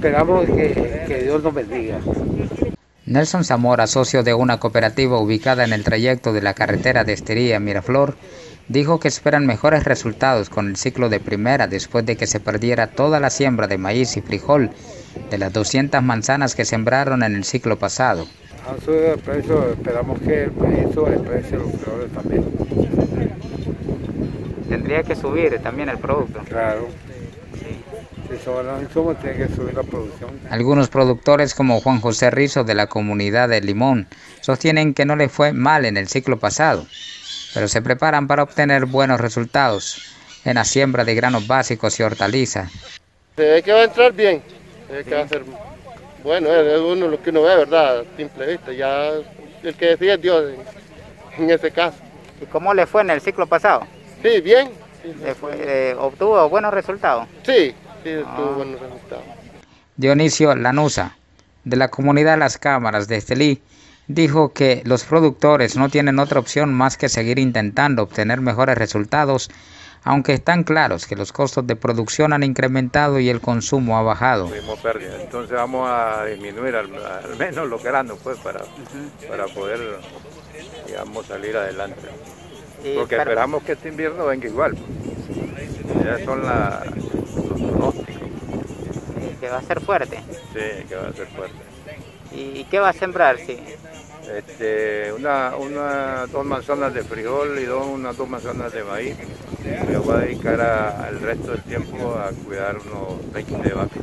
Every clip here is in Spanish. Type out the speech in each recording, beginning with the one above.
esperamos que Dios nos bendiga. Nelson Zamora, socio de una cooperativa ubicada en el trayecto de la carretera de Estelí a Miraflor, dijo que esperan mejores resultados con el ciclo de primera después de que se perdiera toda la siembra de maíz y frijol de las 200 manzanas que sembraron en el ciclo pasado. Ha subido el precio, esperamos que el maíz sube el precio de los frijoles también. ¿Tendría que subir también el producto? Claro. Si son los insumos, tiene que subir la producción. Algunos productores, como Juan José Rizo de la comunidad de Limón, sostienen que no les fue mal en el ciclo pasado, pero se preparan para obtener buenos resultados en la siembra de granos básicos y hortalizas. Se ve que va a entrar bien, se ve que va a ser bueno, es uno lo que uno ve, ¿verdad? A simple vista, ya el que decide es Dios en ese caso. ¿Y cómo le fue en el ciclo pasado? Sí, bien. ¿Obtuvo buenos resultados? Sí, tuvo buenos resultados. Dionisio Lanusa, de la comunidad Las Cámaras de Estelí, dijo que los productores no tienen otra opción más que seguir intentando obtener mejores resultados, aunque están claros que los costos de producción han incrementado y el consumo ha bajado. Tuvimos pérdida, entonces vamos a disminuir al menos los granos pues, para poder, digamos, salir adelante. Porque esperamos que este invierno venga igual. Ya son los pronósticos. ¿Que va a ser fuerte? Sí, que va a ser fuerte. ¿Y qué va a sembrar? Sí. Dos manzanas de frijol y unas dos manzanas de maíz. Me voy a dedicar al resto del tiempo a cuidar unos 20 vacas.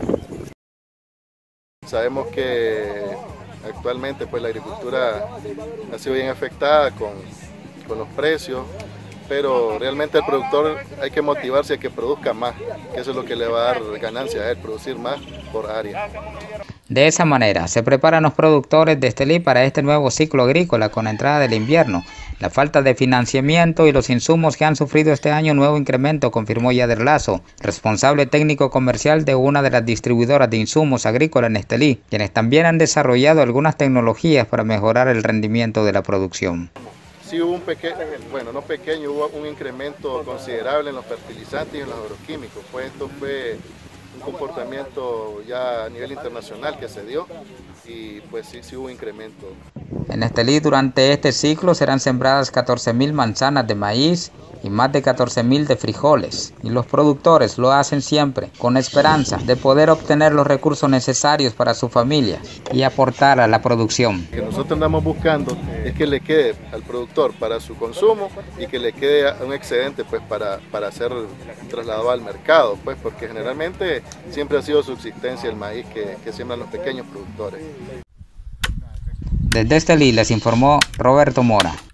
Sabemos que actualmente pues, la agricultura ha sido bien afectada con los precios, pero realmente el productor hay que motivarse a que produzca más, que eso es lo que le va a dar ganancia a él, producir más por área. De esa manera, se preparan los productores de Estelí para este nuevo ciclo agrícola con la entrada del invierno. La falta de financiamiento y los insumos que han sufrido este año nuevo incremento, confirmó Yader Lazo, responsable técnico comercial de una de las distribuidoras de insumos agrícolas en Estelí, quienes también han desarrollado algunas tecnologías para mejorar el rendimiento de la producción. Sí hubo hubo un incremento considerable en los fertilizantes y en los agroquímicos, pues esto fue un comportamiento ya a nivel internacional que se dio y pues sí hubo incremento. En Estelí durante este ciclo serán sembradas 14.000 manzanas de maíz y más de 14.000 de frijoles, y los productores lo hacen siempre con esperanza de poder obtener los recursos necesarios para su familia y aportar a la producción. Lo que nosotros andamos buscando es que le quede al productor para su consumo y que le quede un excedente pues para ser trasladado al mercado, pues porque generalmente siempre ha sido subsistencia el maíz que siembran los pequeños productores. Desde Estelí les informó Roberto Mora.